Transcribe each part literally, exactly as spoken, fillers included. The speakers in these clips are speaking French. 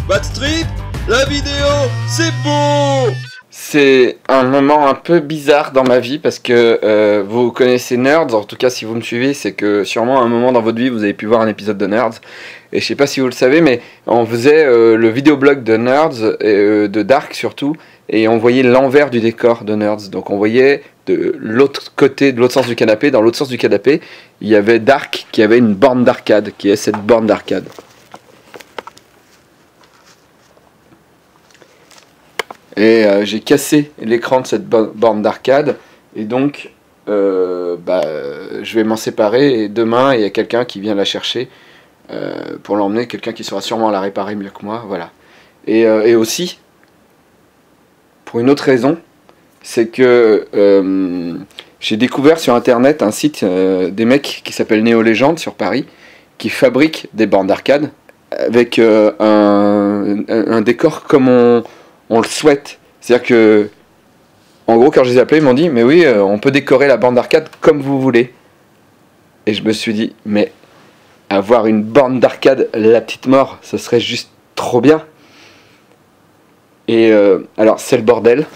Backstreet, la vidéo, c'est beau. C'est un moment un peu bizarre dans ma vie parce que euh, vous connaissez Nerds, en tout cas si vous me suivez, c'est que sûrement à un moment dans votre vie vous avez pu voir un épisode de Nerds. Et je sais pas si vous le savez, mais on faisait euh, le vidéoblog de Nerds, euh, de Dark surtout, et on voyait l'envers du décor de Nerds. Donc on voyait de l'autre côté, de l'autre sens du canapé, dans l'autre sens du canapé, il y avait Dark qui avait une borne d'arcade, qui est cette borne d'arcade. Et euh, j'ai cassé l'écran de cette borne d'arcade, et donc euh, bah, je vais m'en séparer, et demain il y a quelqu'un qui vient la chercher euh, pour l'emmener, quelqu'un qui saura sûrement la réparer mieux que moi, voilà. Et, euh, et aussi, pour une autre raison, c'est que euh, j'ai découvert sur internet un site euh, des mecs qui s'appelle Néo Légende sur Paris, qui fabriquent des bornes d'arcade avec euh, un, un, un décor comme on... on le souhaite. C'est-à-dire que, en gros, quand je les ai appelés, ils m'ont dit, mais oui, euh, on peut décorer la borne d'arcade comme vous voulez. Et je me suis dit, mais avoir une borne d'arcade, la petite mort, ce serait juste trop bien. Et euh, alors, c'est le bordel.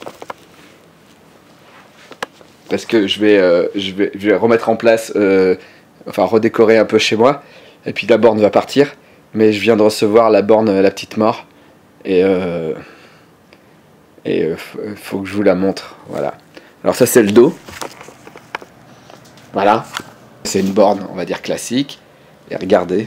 Parce que je vais, euh, je vais, je vais remettre en place, euh, enfin redécorer un peu chez moi. Et puis la borne va partir. Mais je viens de recevoir la borne, la petite mort. Et euh, et euh, faut que je vous la montre, voilà. Alors ça c'est le dos, voilà, c'est une borne on va dire classique, et regardez,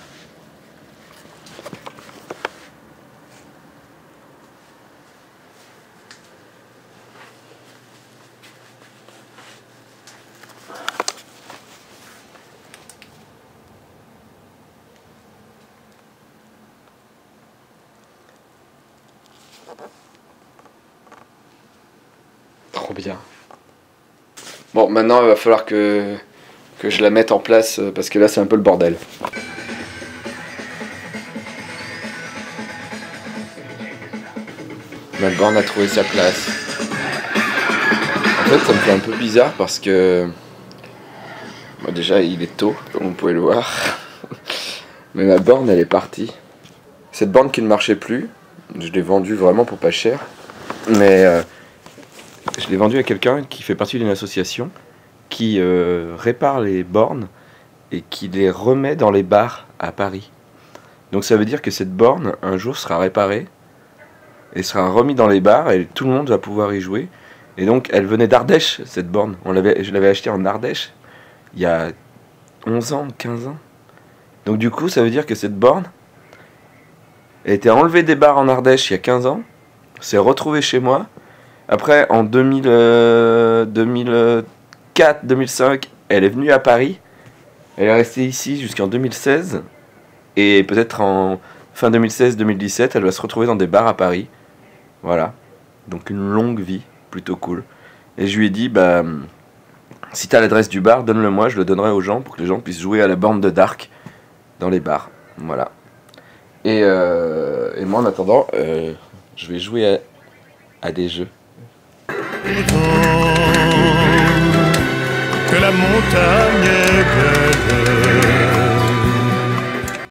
trop bien. Bon, maintenant il va falloir que, que je la mette en place parce que là c'est un peu le bordel. Ma borne a trouvé sa place. En fait ça me fait un peu bizarre parce que bon, déjà il est tôt comme vous pouvez le voir. Mais ma borne elle est partie. Cette borne qui ne marchait plus, je l'ai vendue vraiment pour pas cher. Mais euh, je l'ai vendu à quelqu'un qui fait partie d'une association qui euh, répare les bornes et qui les remet dans les bars à Paris. Donc ça veut dire que cette borne un jour sera réparée et sera remise dans les bars et tout le monde va pouvoir y jouer. Et donc elle venait d'Ardèche cette borne. On l'avait, je l'avais achetée en Ardèche il y a onze ans, quinze ans. Donc du coup ça veut dire que cette borne a été enlevée des bars en Ardèche il y a quinze ans, s'est retrouvée chez moi. Après, en deux mille, euh, deux mille quatre deux mille cinq, elle est venue à Paris. Elle est restée ici jusqu'en deux mille seize. Et peut-être en fin deux mille seize deux mille dix-sept, elle va se retrouver dans des bars à Paris. Voilà. Donc une longue vie, plutôt cool. Et je lui ai dit, bah, si t'as l'adresse du bar, donne-le moi, je le donnerai aux gens pour que les gens puissent jouer à la borne de Dark dans les bars. Voilà. Et, euh, et moi, en attendant, euh, je vais jouer à, à des jeux. Que la montagne est belle.